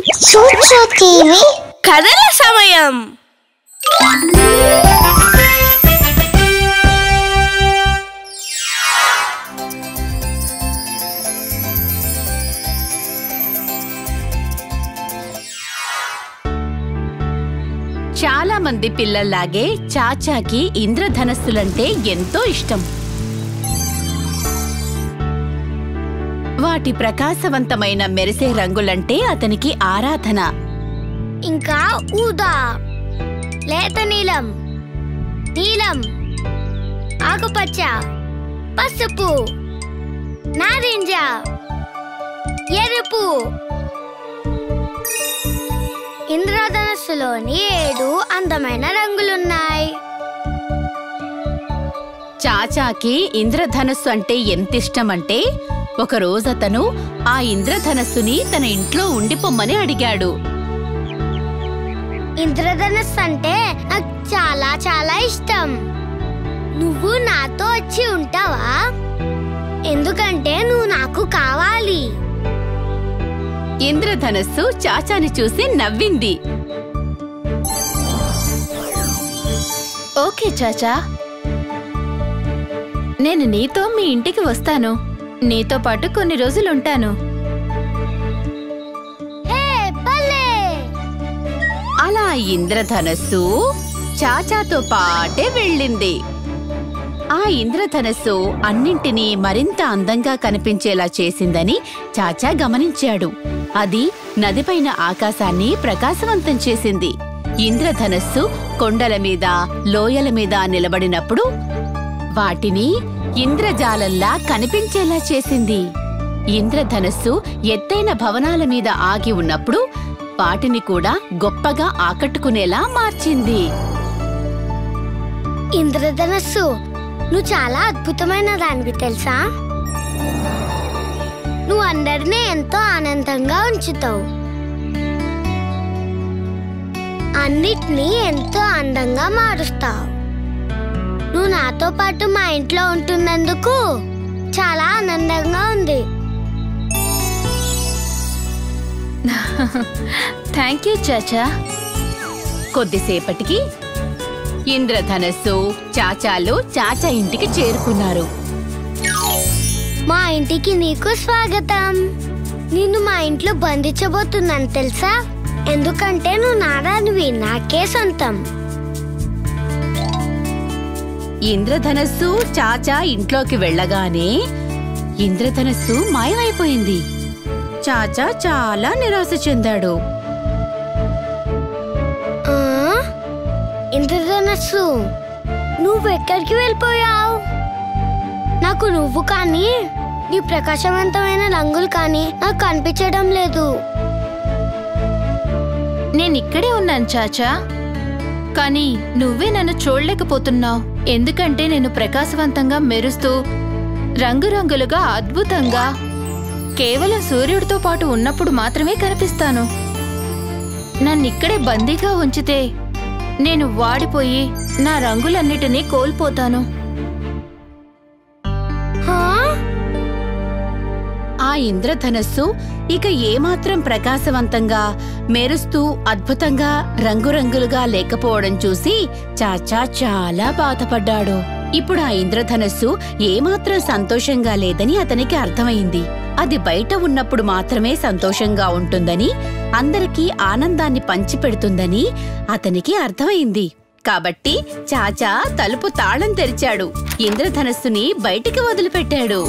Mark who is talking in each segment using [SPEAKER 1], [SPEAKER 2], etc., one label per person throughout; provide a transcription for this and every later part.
[SPEAKER 1] సూచు TV
[SPEAKER 2] కథల సమయం.
[SPEAKER 3] చాలా మంది పిల్లల్లాగే చాచాకి ఇంద్రధనస్సులంటే ఎంతో ఇష్టం. వాటి ప్రకాశవంతమైన మెరిసే రంగులంటే అతనికి ఆరాధన.
[SPEAKER 1] ఇంకా ఊదా, లేత నీలం, నీలం, ఆకుపచ్చ, పసుపు, నారింజ, ఎరుపు. ఇంద్రధనస్సులోని 7 అందమైన రంగులున్నాయి.
[SPEAKER 3] చాచాకి ఇంద్రధనస్సు అంటే ఎంతిష్టమంటే ఒకరోజు అతను ఆ ఇంద్రధనస్సుని తన ఇంట్లో ఉండిపోమ్మని అడిగాడు.
[SPEAKER 1] ఇంద్రధనస్సు అంటే నాకు చాలా చాలా ఇష్టం. నువ్వు నాతో వచ్చి ఉంటావా? ఎందుకంటే నువ్వు నాకు కావాలి.
[SPEAKER 3] ఇంద్రధనస్సు చాచాని చూసి నవ్వింది. ఓకే చాచా, నేను నీతో మీ ఇంటికి వస్తాను. నీతో పాటు కొన్ని రోజులుంటాను. అలా ఇంద్రధనస్సు చాచాతో పాటే వెళ్ళింది. ఆ ఇంద్రధనస్సు అన్నింటినీ మరింత అందంగా కనిపించేలా చేసిందని చాచా గమనించాడు. అది నదిపైన ఆకాశాన్ని ప్రకాశవంతం చేసింది. ఇంద్రధనస్సు కొండల మీద, లోయల మీద నిలబడినప్పుడు వాటిని ఇంద్రజాలంలా కనిపించేలా చేసింది. ఇంద్రధనస్సు ఎత్తైన భవనాల మీద ఆగి ఉన్నప్పుడు వాటిని కూడా గొప్పగా ఆకట్టుకునేలా మార్చింది.
[SPEAKER 1] ఇంద్రధనస్సు, నువ్వు చాలా అద్భుతమైన దానివి తెలుసా? నువ్వు అందరినీ ఎంతో ఆనందంగా ఉంచుతావు. అన్నిటినీ ఎంతో అందంగా మారుస్తావు. నువ్వు నాతో పాటు మా ఇంట్లో ఉంటున్నందుకు చాలా ఆనందంగా ఉంది.
[SPEAKER 3] థ్యాంక్ యూ చాచా. కొద్దిసేపటికి ఇంద్రధనస్సు, చాచాలు చాచా ఇంటికి చేరుకున్నారు.
[SPEAKER 1] మా ఇంటికి నీకు స్వాగతం. నిన్ను మా ఇంట్లో బంధించబోతున్నాను తెలుసా? ఎందుకంటే నువ్వు నారానివి, నాకే సొంతం.
[SPEAKER 3] ఇంద్రధనస్సు చాచా ఇంట్లోకి వెళ్ళగానే ఇంద్రధనస్సు మాయమైపోయింది. చాచా చాలా నిరాశ చెందాడు.
[SPEAKER 1] ఇంద్రధనస్సు, నువ్వెక్కడికి వెళ్ళిపోయావు? నాకు నువ్వు కానీ నీ ప్రకాశవంతమైన రంగులు కానీ నాకు కనిపించడం లేదు.
[SPEAKER 3] నేనిక్కడే ఉన్నాను చాచా, కానీ నువ్వే నన్ను చూడలేకపోతున్నావు. ఎందుకంటే నేను ప్రకాశవంతంగా మెరుస్తూ రంగురంగులుగా అద్భుతంగా కేవలం సూర్యుడితో పాటు ఉన్నప్పుడు మాత్రమే కనిపిస్తాను. నన్నిక్కడే బందీగా ఉంచితే నేను వాడిపోయి నా రంగులన్నిటినీ కోల్పోతాను. ఆ ఇంద్రధనస్సు ఇక ఏమాత్రం ప్రకాశవంతంగా మెరుస్తూ అద్భుతంగా రంగురంగులుగా లేకపోవడం చూసి చాచా చాలా బాధపడ్డాడు. ఇప్పుడు ఆ ఇంద్రధనస్సు ఏమాత్రం సంతోషంగా లేదని అతనికి అర్థమైంది. అది బయట ఉన్నప్పుడు మాత్రమే సంతోషంగా ఉంటుందని, అందరికీ ఆనందాన్ని పంచిపెడుతుందని అతనికి అర్థమైంది. కాబట్టి చాచా తలుపు తాళం తెరిచాడు. ఇంద్రధనస్సుని బయటికి వదిలిపెట్టాడు.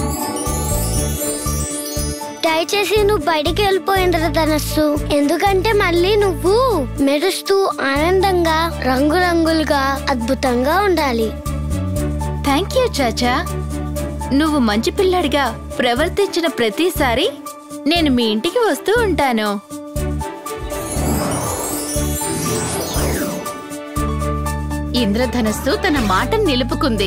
[SPEAKER 1] దయచేసి నువ్వు బయటికి వెళ్ళిపో ఇంద్రధనస్సు. ఎందుకంటే మళ్ళీ నువ్వు మెరుస్తూ ఆనందంగా రంగురంగులుగా అద్భుతంగా ఉండాలి.
[SPEAKER 3] థ్యాంక్ యూ చాచా. నువ్వు మంచి పిల్లాడిగా ప్రవర్తించిన ప్రతిసారి నేను మీ ఇంటికి వస్తూ ఉంటాను. ఇంద్రధనస్సు తన మాటను నిలుపుకుంది.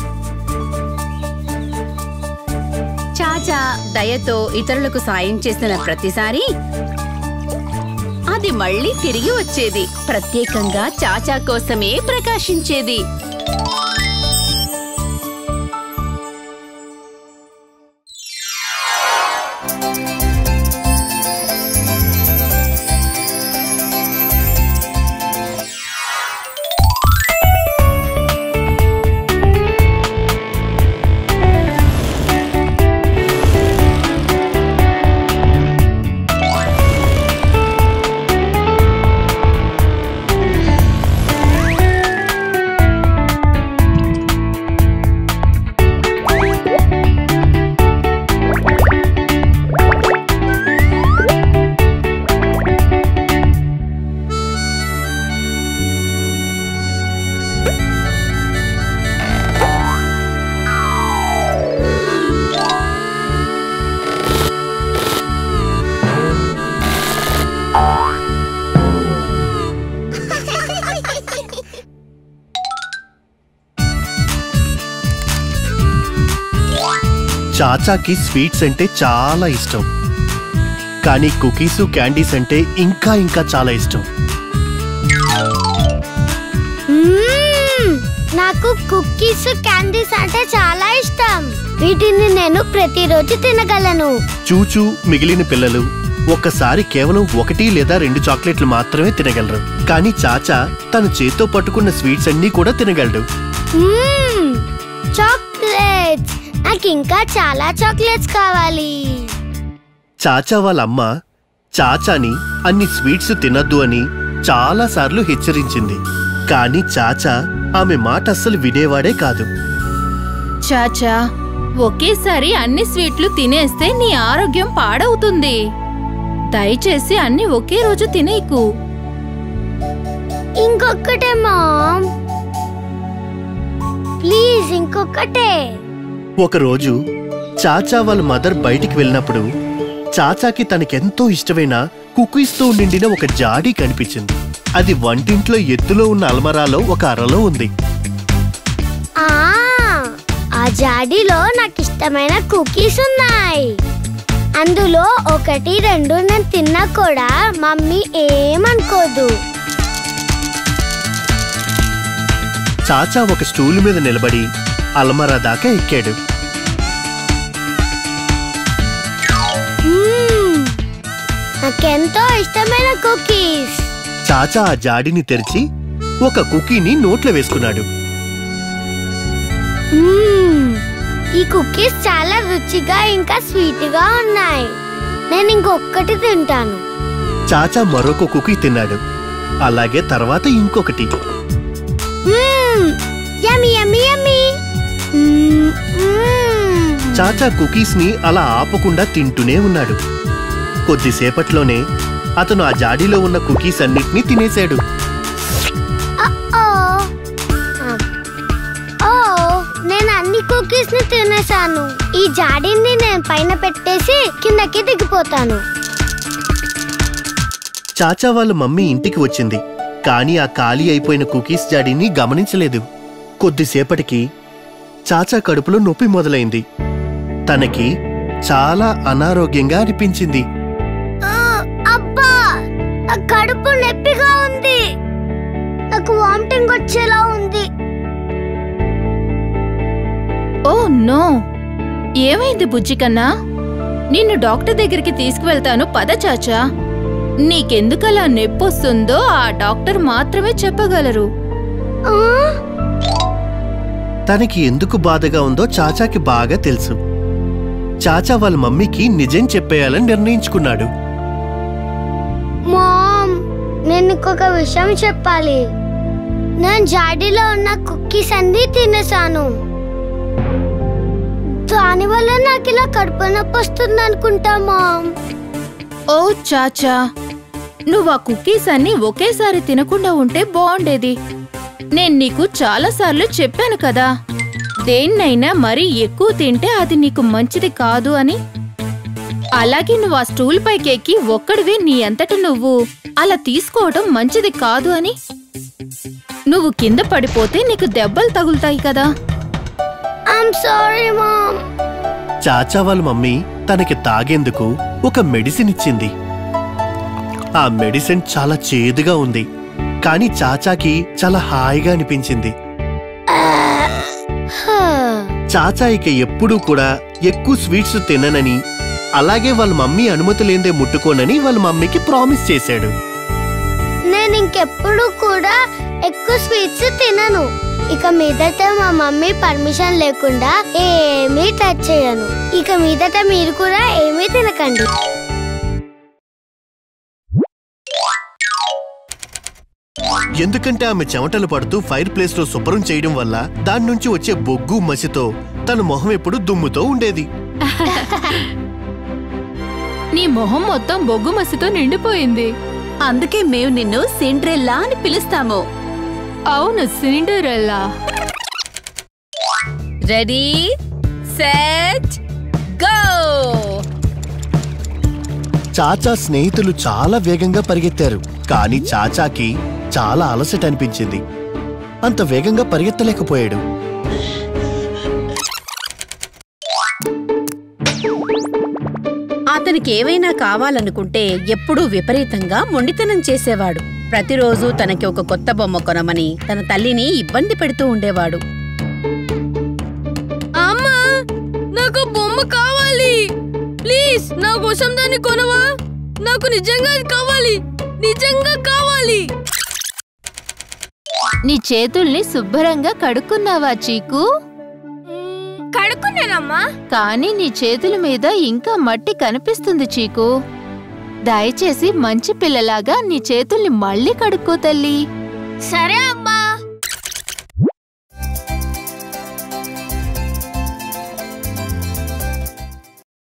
[SPEAKER 3] చాచా దయతో ఇతరులకు సాయం చేసిన ప్రతిసారి అది మళ్ళీ తిరిగి వచ్చేది. ప్రత్యేకంగా చాచా కోసమే ప్రకాశించేది.
[SPEAKER 4] చాచాకి స్వీట్స్ అంటే చాలా ఇష్టం, కానీ కుకీస్ క్యాండీస్ అంటే ఇంకా ఇంకా చాలా ఇష్టం.
[SPEAKER 1] నాకు కుకీస్ క్యాండీస్ అంటే చాలా ఇష్టం. వీటిని నేను ప్రతిరోజు తినగలను.
[SPEAKER 4] చూచూ మిగిలిన పిల్లలు ఒక్కసారి కేవలం 1 లేదా 2 చాక్లెట్లు మాత్రమే తినగలరు, కానీ చాచా తన చేత్తో పట్టుకున్న స్వీట్స్ అన్నీ కూడా తినగలడు.
[SPEAKER 1] చాక్లెట్స్, నాకు ఇంకా చాలా చాక్లెట్స్ కావాలి.
[SPEAKER 4] చాచా వాళ్ళ అమ్మ చాచాని అన్ని స్వీట్స్ తినద్దు అని చాలా సార్లు హెచ్చరించింది, కానీ చాచా ఆమె మాట అస్సలు వినేవాడే కాదు.
[SPEAKER 3] చాచా, ఒకేసారి అన్ని స్వీట్లు తినేస్తే నీ ఆరోగ్యం పాడవుతుంది. దయచేసి అన్ని ఒకే రోజు తినేకు.
[SPEAKER 1] ఇంకొకటే మామ్, ప్లీజ్ ఇంకొకటే.
[SPEAKER 4] ఒకరోజు చాచా వాళ్ళ మదర్ బయటికి వెళ్ళినప్పుడు చాచాకి తనకెంతో ఇష్టమైన కుకీస్తో నిండిన ఒక జాడీ కనిపించింది. అది వంటింట్లో ఎత్తులో ఉన్న అల్మరాలో ఒక అరలో ఉంది.
[SPEAKER 1] ఆ జాడీలో నాకు ఇష్టమైన కుకీస్ ఉన్నాయి. అందులో 1, 2 నేను తిన్నా కూడా మమ్మీ ఏమనుకోదు.
[SPEAKER 4] చాచా ఒక స్టూల్ మీద నిలబడి అల్మరా దాకా ఎక్కాడు.
[SPEAKER 1] నాకెంతో ఇష్టమైన కుకీస్.
[SPEAKER 4] చాచా ఆ జాడీని తెరిచి ఒక కుకీని నోట్లో వేసుకున్నాడు.
[SPEAKER 1] ఈ కుకీస్ చాలా రుచిగా ఇంకా స్వీట్ గా ఉన్నాయి. నేను ఇంకొకటి తింటాను.
[SPEAKER 4] చాచా మరొక కుకీ తిన్నాడు. అలాగే తర్వాత ఇంకొకటి.
[SPEAKER 1] యమ్మీ యమ్మీ యమ్మీ.
[SPEAKER 4] చాచా కుకీస్ ని అలా ఆపకుండా తింటూనే ఉన్నాడు. కొద్దిసేపట్లోనే అతను ఆ జాడీలో ఉన్న కుకీస్ అన్నిటినీ తినేశాడు.
[SPEAKER 1] నేను అన్ని కుకీస్ ని తినేశాను. ఈ జాడీని నేను పైన పెట్టేసి కిందకి దిగిపోతాను.
[SPEAKER 4] చాచా వాళ్ళ మమ్మీ ఇంటికి వచ్చింది, కానీ ఆ ఖాళీ అయిపోయిన కుకీస్ జాడీని గమనించలేదు. కొద్దిసేపటికి చాచా కడుపులో నొప్పి మొదలైంది. తనకి చాలా అనారోగ్యంగా అనిపించింది.
[SPEAKER 1] అబ్బా, కడుపు నొప్పిగా ఉంది. నాకు వామిటింగ్ వచ్చేలా ఉంది.
[SPEAKER 3] ఓ నో, ఏమైంది బుజ్జికన్నా? నిన్ను డాక్టర్ దగ్గరికి తీసుకువెళ్తాను పద చాచా. నీకెందుకలా నొప్పొస్తుందో ఆ డాక్టర్ మాత్రమే చెప్పగలరు.
[SPEAKER 4] తనకి ఎందుకు బాధగా ఉందో చాచాకి బాగా తెలుసు. చాచా వాళ్ళ మమ్మీకి నిజం చెప్పేయాలని నిర్ణయించుకున్నాడు.
[SPEAKER 1] మామ్, నేను ఇంకొక విషయం చెప్పాలి. నేను జాడీలో ఉన్న కుకీస్ అన్ని తినేసాను. దానివల్ల నాకు ఇలా కడుపు నొప్పి వస్తుంది అనుకుంటా మామ్.
[SPEAKER 3] ఓ చాచా, నువ్వు ఆ కుకీస్ అన్ని ఒకేసారి తినకుండా ఉంటే బాగుండేది. నేను నీకు చాలాసార్లు చెప్పాను కదా, దేన్నైనా మరీ ఎక్కువ తింటే అది నీకు మంచిది కాదు అని. అలాగే నువ్వు ఆ స్టూల్ పైకి ఎక్కి ఒక్కడివే నీ అంతట నువ్వు అలా తీసుకోవడం మంచిది కాదు అని. నువ్వు కింద పడిపోతే నీకు దెబ్బలు తగులుతాయి కదా.
[SPEAKER 1] I'm sorry ma'am.
[SPEAKER 4] చాచా వాళ్ళ మమ్మీ తనకి తాగేందుకు ఒక మెడిసిన్ ఇచ్చింది. ఆ మెడిసిన్ చాలా చేదుగా ఉంది, కానీ చాచాకి చాలా హాయిగా అనిపించింది. చాచా ఇక ఎప్పుడూ కూడా ఎక్కువ స్వీట్స్ తిననని, అలాగే వాళ్ళ మమ్మీ అనుమతి లేదే ముట్టుకోనని వాళ్ళ మమ్మీకి ప్రామిస్ చేశాడు.
[SPEAKER 1] నేను ఇంకెప్పుడు కూడా ఎక్కువ స్వీట్స్ తినను. ఇక మీదట మా మమ్మీ పర్మిషన్ లేకుండా ఏమీ టచ్ చేయను. ఇక మీదట మీరు కూడా ఏమీ తినకండి.
[SPEAKER 4] ఎందుకంటే ఆమె చెమటలు పడుతూ ఫైర్ ప్లేస్ లో శుభ్రం చేయడం వల్ల దాని నుంచి వచ్చే బొగ్గు మసితో తన మొహం ఎప్పుడు దుమ్ముతో ఉండేది.
[SPEAKER 3] నీ మొహం మొత్తం బొగ్గు మసితో నిండిపోయింది.
[SPEAKER 2] అందుకే మేము నిన్ను సిండ్రెల్లా అని పిలుస్తాము.
[SPEAKER 3] అవును, సిండరెల్లా.
[SPEAKER 2] Ready, set, go.
[SPEAKER 4] చాచా స్నేహితులు చాలా వేగంగా పరిగెత్తారు, కానీ చాచాకి చాలా అలసట అనిపించింది. అంత వేగంగా పరిగెత్తలేకపోయాడు.
[SPEAKER 2] తనకేవైనా కావాలనుకుంటే ఎప్పుడూ విపరీతంగా మొండితనం చేసేవాడు. ప్రతిరోజు తనకి ఒక కొత్త బొమ్మ కొనమని తన తల్లిని ఇబ్బంది పెడుతూ ఉండేవాడు.
[SPEAKER 5] అమ్మా, నాకు బొమ్మ కావాలి. ప్లీజ్ నా కోసం దాన్ని కొనవా? నాకు నిజంగా కావాలి, నిజంగా కావాలి.
[SPEAKER 3] నీ చేతుల్ని శుభ్రంగా కడుక్కున్నావా చీకు?
[SPEAKER 5] కడుక్కున్నానమ్మా.
[SPEAKER 3] కానీ నీ చేతుల మీద ఇంకా మట్టి కనిపిస్తుంది చీకు. దయచేసి మంచి పిల్లలాగా నీ చేతుల్ని మళ్ళీ కడుక్కో తల్లి.
[SPEAKER 5] సరే అమ్మా.